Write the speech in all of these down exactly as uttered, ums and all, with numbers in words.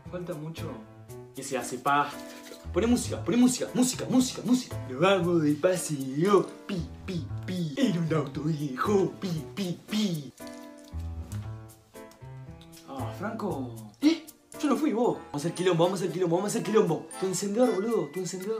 Falta mucho. ¿Qué se hace, pa? Poné música, poné música, música, música, música. Nos vamos de paseo, pi, pi, pi. En un auto viejo, pi, pi, pi. Ah, Franco. ¿Eh? Yo no fui, vos. Vamos a hacer quilombo, vamos a hacer quilombo, vamos a hacer quilombo. Tu encendedor, boludo, tu encendedor.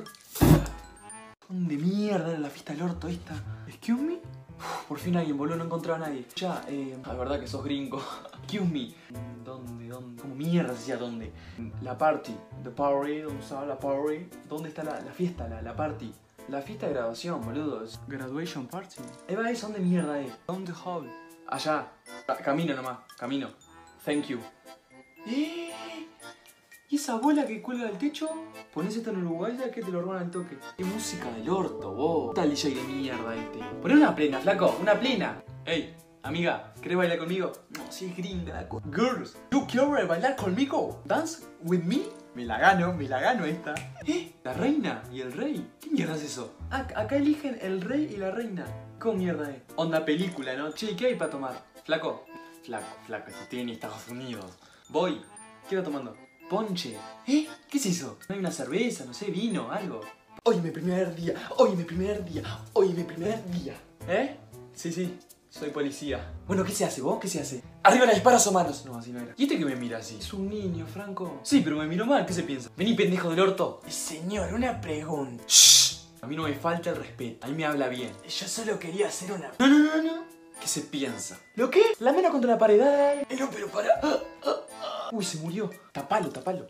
¿Dónde mierda era la fiesta del orto esta? ¿Excuse me? Uf, por fin alguien, boludo, no encontraba a nadie. Ya, eh, la verdad que sos gringo. Excuse me. ¿Dónde, dónde? ¿Cómo mierda se decía dónde? La party. The party, ¿dónde estaba la party? ¿Dónde está la, la fiesta, la, la party? La fiesta de graduación, boludo. Es graduation party. Eva, ¿es dónde mierda es? ¿Dónde hall? Allá. Ca camino nomás, camino. Thank you. ¿Eh? ¿Y esa bola que cuelga del techo? Ponés esto en Uruguay ya que te lo roban al toque. ¡Qué música del orto, vos! ¿Qué tal D J de mierda este? Poné una plena, flaco, una plena. Ey, amiga, ¿querés bailar conmigo? No, si es gringa. Girls, ¿you quieres bailar conmigo? ¿Dance with me? Me la gano, me la gano esta. ¿Eh? ¿La reina y el rey? ¿Qué mierda es eso? Ah, acá eligen el rey y la reina. ¿Cómo mierda es? Onda película, ¿no? Che, ¿qué hay para tomar? Flaco. Flaco, flaco, si estoy en Estados Unidos. Voy. ¿Qué va tomando? Ponche. ¿Eh? ¿Qué es eso? ¿No hay una cerveza? No sé, vino, algo. Hoy mi primer día, hoy mi primer día, hoy mi primer día. ¿Eh? Sí, sí, soy policía. Bueno, ¿qué se hace vos? ¿Qué se hace? ¡Arriba las disparas o manos! No, así no era. ¿Y este que me mira así? Es un niño, Franco. Sí, pero me miró mal, ¿qué se piensa? Vení, pendejo del orto. Señor, una pregunta. Shh. A mí no me falta el respeto, a mí me habla bien. Yo solo quería hacer una... No, no, no, no. ¿Qué se piensa? ¿Lo qué? La mano contra la pared, dale. No, pero para... Uy, se murió. Tapalo, tapalo.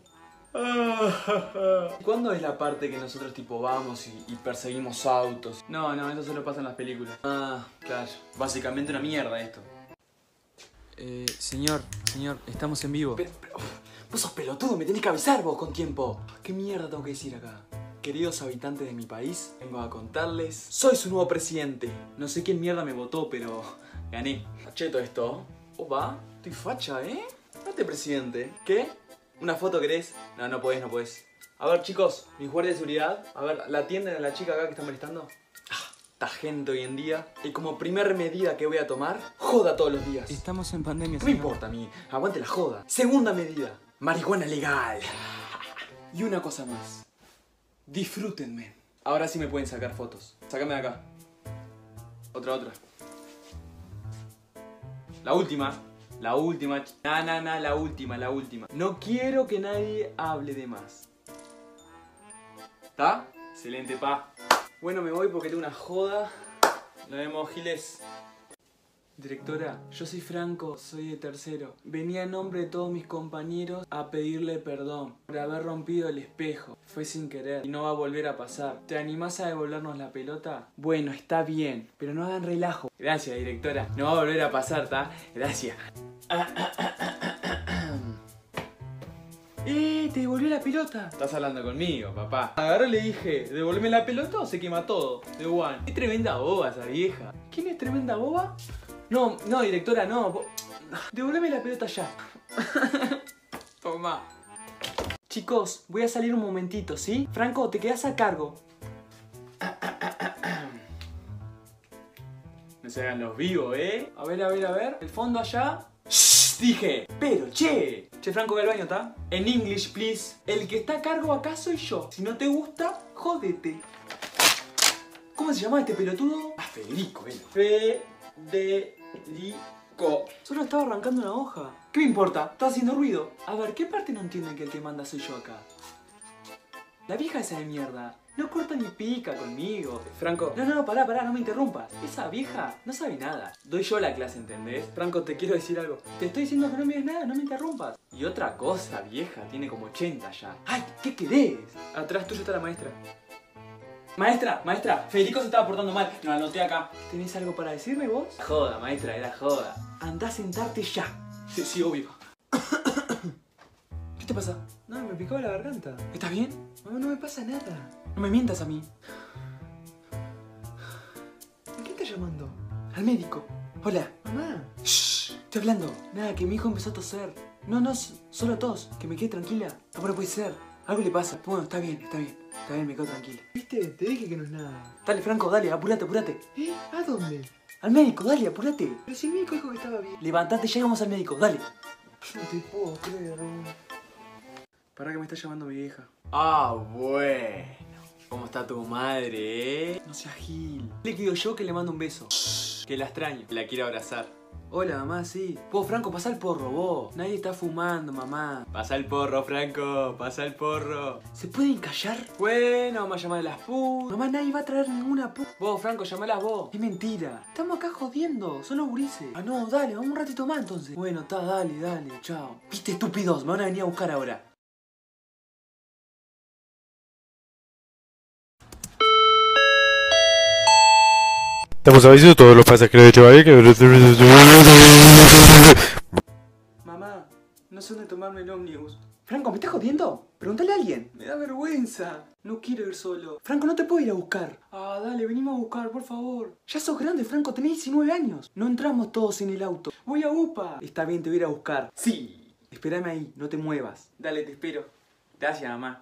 ¿Cuándo es la parte que nosotros tipo vamos y, y perseguimos autos? No, no, eso solo pasa en las películas. Ah, claro. Básicamente una mierda esto. Eh, señor, señor, estamos en vivo. Pero, pero, vos sos pelotudo, me tenés que avisar vos con tiempo. ¿Qué mierda tengo que decir acá? Queridos habitantes de mi país, vengo a contarles. Soy su nuevo presidente. No sé quién mierda me votó, pero gané. Cheto esto. Oh, va. Estoy facha, ¿eh? Date, presidente. ¿Qué? ¿Una foto querés? No, no podés, no podés. A ver, chicos, mis guardias de seguridad. A ver, ¿la atienden a la chica acá que está molestando? Ah, esta gente hoy en día. Y como primer medida que voy a tomar, joda todos los días. Estamos en pandemia, ¿Qué me señor? importa a mí? Aguante la joda. Segunda medida. Marihuana legal. Y una cosa más. Disfrútenme. Ahora sí me pueden sacar fotos. Sácame de acá. Otra, otra. La última. La última. Na, na, na, la última, la última. No quiero que nadie hable de más. ¿Está? Excelente, pa. Bueno, me voy porque tengo una joda. Nos vemos, Giles. Directora, yo soy Franco, soy de tercero. Venía en nombre de todos mis compañeros a pedirle perdón por haber rompido el espejo. Fue sin querer y no va a volver a pasar. ¿Te animás a devolvernos la pelota? Bueno, está bien, pero no hagan relajo. Gracias, directora. No va a volver a pasar, ¿tá? Gracias. ¡Eh! ¡Te devolvió la pelota! Estás hablando conmigo, papá. Agarré y le dije, ¿devolveme la pelota o se quema todo? De one. ¡Qué tremenda boba esa vieja! ¿Quién es tremenda boba? No, no, directora, no. Devolveme la pelota ya. Toma. Chicos, voy a salir un momentito, ¿sí? Franco, te quedas a cargo. No se hagan los vivos, ¿eh? A ver, a ver, a ver. El fondo allá. Shh, dije. Pero, che. Che, Franco, ve al baño, ¿está? En English, please. El que está a cargo acá soy yo. Si no te gusta, jódete. ¿Cómo se llama este pelotudo? Ah, Federico, ¿eh? Federico. Solo estaba arrancando una hoja. ¿Qué me importa? Está haciendo ruido. A ver, ¿qué parte no entienden que el que manda soy yo acá? La vieja esa de mierda no corta ni pica conmigo. Franco, no, no, no, pará, pará, no me interrumpas. Esa vieja no sabe nada. Doy yo la clase, ¿entendés? Franco, te quiero decir algo. Te estoy diciendo que no me digas nada, no me interrumpas. Y otra cosa, vieja, tiene como ochenta ya. Ay, ¿qué querés? Atrás tuyo está la maestra. Maestra, maestra, Federico se estaba portando mal. Lo anoté acá. ¿Tenés algo para decirme vos? Joda, maestra, era joda. Andá a sentarte ya. Sí, sí, obvio. ¿Qué te pasa? No, me picó la garganta. ¿Estás bien? No, no me pasa nada. No me mientas a mí. ¿A quién estás llamando? Al médico. Hola. Mamá. Shh, estoy hablando. Nada, que mi hijo empezó a toser. No, no, solo tos. Que me quede tranquila. No, no puede ser. Algo le pasa. Bueno, está bien, está bien. Está bien, me quedo tranquila. ¿Viste? Te dije que no es nada. Dale, Franco, dale, apurate, apurate. ¿Eh? ¿A dónde? Al médico, dale, apurate. Pero si el médico dijo que estaba bien. Levantate, ya vamos al médico, dale. No te puedo creer. Para que me está llamando mi vieja. Ah, bueno. ¿Cómo está tu madre, eh? No seas gil. Le digo yo que le mando un beso. Que la extraño. La quiero abrazar. Hola, mamá, sí. Vos, Franco, pasá el porro, vos. Nadie está fumando, mamá. Pasa el porro, Franco. Pasa el porro. ¿Se pueden callar? Bueno, vamos a llamar a las putas. Mamá, nadie va a traer ninguna pu... Vos, Franco, llamalas vos. Es mentira. Estamos acá jodiendo. Son los gurises. Ah, no, dale, vamos un ratito más entonces. Bueno, está, dale, dale. Chao. Viste, estúpidos. Me van a venir a buscar ahora. Damos aviso a todos los pasajeros de Chevalier que... Mamá, no sé dónde tomarme el ómnibus. Franco, ¿me estás jodiendo? Pregúntale a alguien. Me da vergüenza. No quiero ir solo. Franco, no te puedo ir a buscar. Ah, dale, venimos a buscar, por favor. Ya sos grande, Franco, tenés diecinueve años. No entramos todos en el auto. Voy a UPA. Está bien, te voy a ir a buscar. Sí. Espérame ahí, no te muevas. Dale, te espero. Gracias, mamá.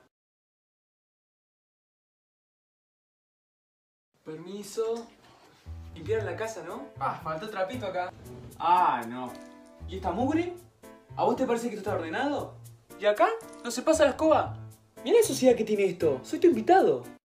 Permiso. Limpiaron la casa, ¿no? Ah, faltó trapito acá. Ah, no. ¿Y esta mugre? ¿A vos te parece que esto está ordenado? ¿Y acá? ¿No se pasa la escoba? Mirá la suciedad que tiene esto. Soy tu invitado.